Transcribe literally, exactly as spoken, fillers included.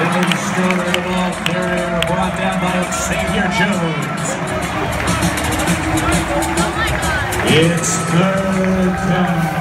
Dylan Stroder, the ball carrier, brought down by Xavier Jones. It's third down.